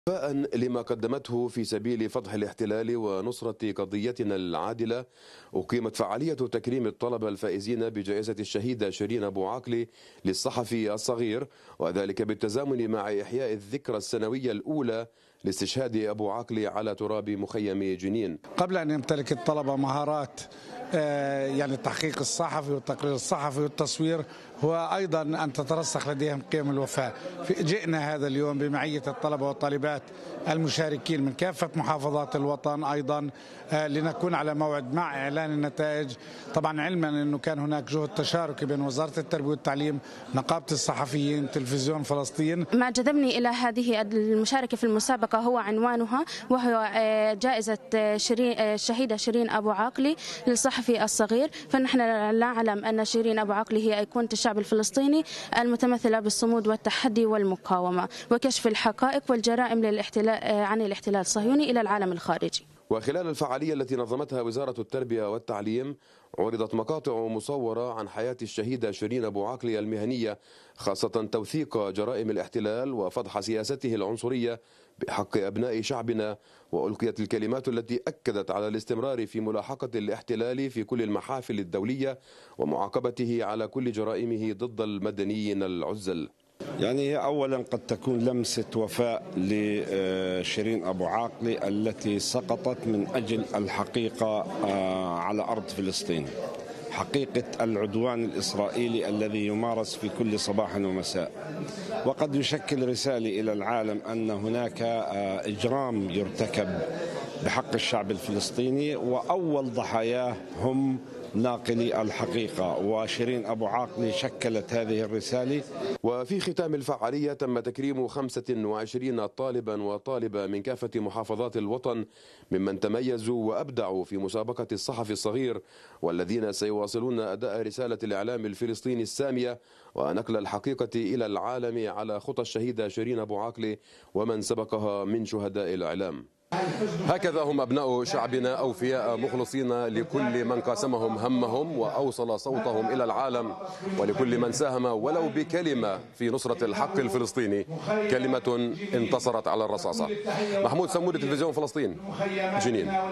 وفاء لما قدمته في سبيل فضح الاحتلال ونصرة قضيتنا العادلة، أقيمت فعالية تكريم الطلبة الفائزين بجائزة الشهيدة شيرين أبو عاقلة للصحفي الصغير، وذلك بالتزامن مع إحياء الذكرى السنوية الأولى لاستشهاد أبو عاقلة على تراب مخيم جنين. قبل أن يمتلك الطلبة مهارات يعني التحقيق الصحفي والتقرير الصحفي والتصوير، هو أيضا أن تترسخ لديهم قيم الوفاء. جئنا هذا اليوم بمعية الطلبة والطالبات المشاركين من كافة محافظات الوطن أيضا لنكون على موعد مع إعلان النتائج، طبعا علما أنه كان هناك جهد تشاركي بين وزارة التربية والتعليم، نقابة الصحفيين، تلفزيون فلسطين. ما جذبني إلى هذه المشاركة في المسابقة هو عنوانها، وهو جائزة الشهيدة شيرين أبو عاقلة للصحفي الصغير. فنحن نعلم أن شيرين أبو عاقلة هي أيقونة الشعب الفلسطيني المتمثلة بالصمود والتحدي والمقاومة وكشف الحقائق والجرائم عن الاحتلال الصهيوني إلى العالم الخارجي. وخلال الفعالية التي نظمتها وزارة التربية والتعليم، عرضت مقاطع مصورة عن حياة الشهيدة شيرين أبو عاقلة المهنية، خاصة توثيق جرائم الاحتلال وفضح سياسته العنصرية بحق أبناء شعبنا، وألقيت الكلمات التي أكدت على الاستمرار في ملاحقة الاحتلال في كل المحافل الدولية ومعاقبته على كل جرائمه ضد المدنيين العزل. يعني هي أولا قد تكون لمسة وفاء لشيرين أبو عاقلة التي سقطت من أجل الحقيقة على أرض فلسطين، حقيقة العدوان الإسرائيلي الذي يمارس في كل صباح ومساء، وقد يشكل رسالة إلى العالم أن هناك إجرام يرتكب بحق الشعب الفلسطيني، وأول ضحاياه هم ناقلي الحقيقة، وشيرين أبو عاقلة شكلت هذه الرسالة. وفي ختام الفعالية تم تكريم 25 طالبا وطالبة من كافة محافظات الوطن ممن تميزوا وأبدعوا في مسابقة الصحفي الصغير، والذين سيواصلون أداء رسالة الإعلام الفلسطيني السامية ونقل الحقيقة إلى العالم على خطى الشهيدة شيرين أبو عاقلة ومن سبقها من شهداء الإعلام. هكذا هم أبناء شعبنا، أوفياء مخلصين لكل من قاسمهم همهم وأوصل صوتهم إلى العالم، ولكل من ساهم ولو بكلمة في نصرة الحق الفلسطيني، كلمة انتصرت على الرصاصة. محمود سمودة، تلفزيون فلسطين، جنين.